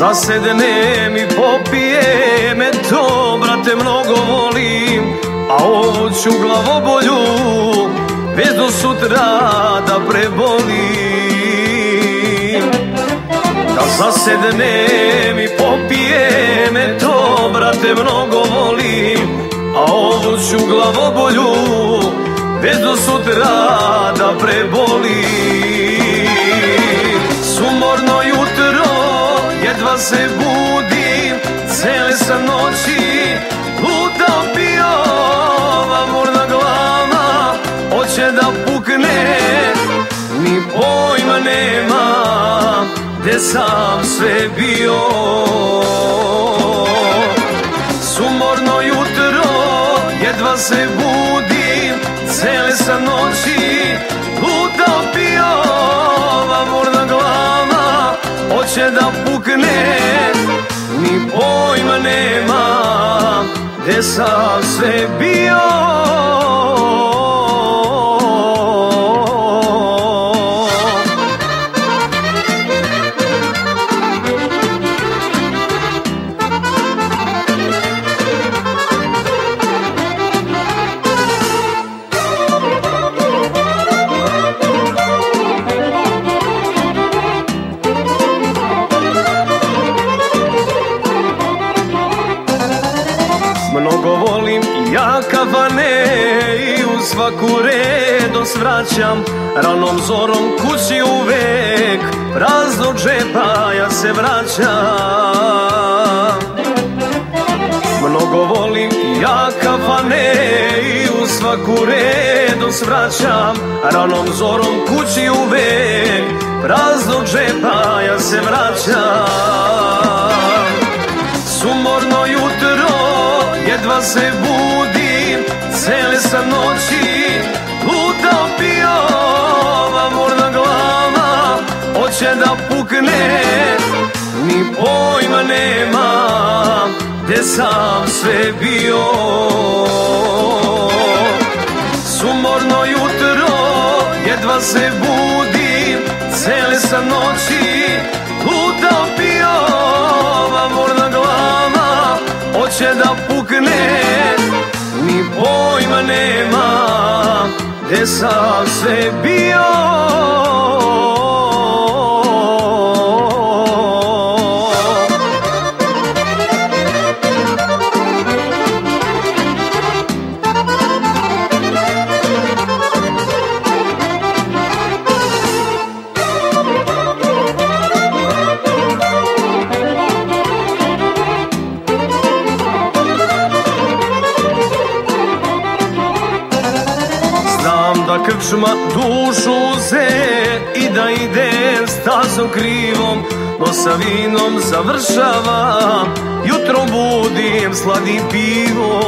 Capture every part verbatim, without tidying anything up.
zasednem i popijem, e to, brate, mnogo volim, a ovu ću glavobolju već do sutra da prebolim. Da zasednem i popijem, e to, brate, mnogo volim, a ovu ću glavobolju već do sutra da prebolim. Sumorno jutro, jedva se budim, cele sam noći lutao bio, ova murna glava hoće da pukne, ni pojma nema gde sam sve bio. Sumorno jutro, jedva se budim, cele sam noći lutao bio, ova murna glava hoće da pukne, ni pojma nema gde sam sve bio. Mnogo volim ja kafane i u svaku redost vraćam, ranom zorom kući uvek, praznog džepa ja se vraćam. Mnogo volim ja kafane i u svaku redost vraćam, ranom zorom kući uvek, praznog džepa ja se vraćam. Sumorno jutro, jedva se budim, cele sam noći lutao bio, ova murna glava hoće da pukne, ni pojma nema gde sam sve bio. Sumorno jutro, jedva se budim, cele sam noći lutao bio, ova murna glava hoće da pukne, ni pojma nema gde sam sve bio. Da krčma dušu uze i da idem stazom krivom, no sa vinom završavam, jutrom budim sladim pivom.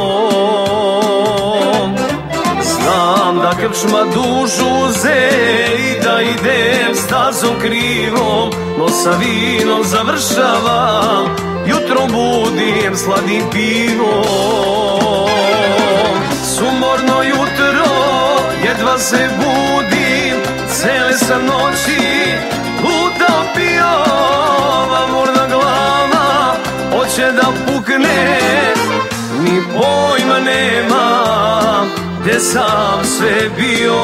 Znam da krčma dušu uze i da idem stazom krivom, no sa vinom završavam, jutrom budim sladim pivom. Sumorno jutro, jedva se budim, cele sam noći lutao bio, ova murna glava hoće da pukne, ni pojma nema gde sam sve bio.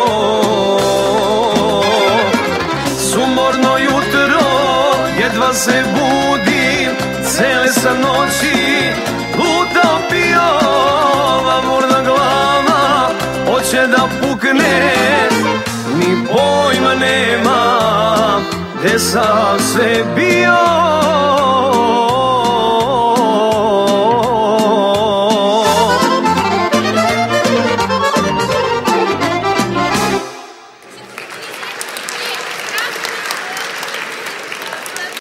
Sumorno jutro, jedva se budim, cele sam noći lutao bio, ova murna glava hoće da pukne, ni pojma nema gde sam sve bio.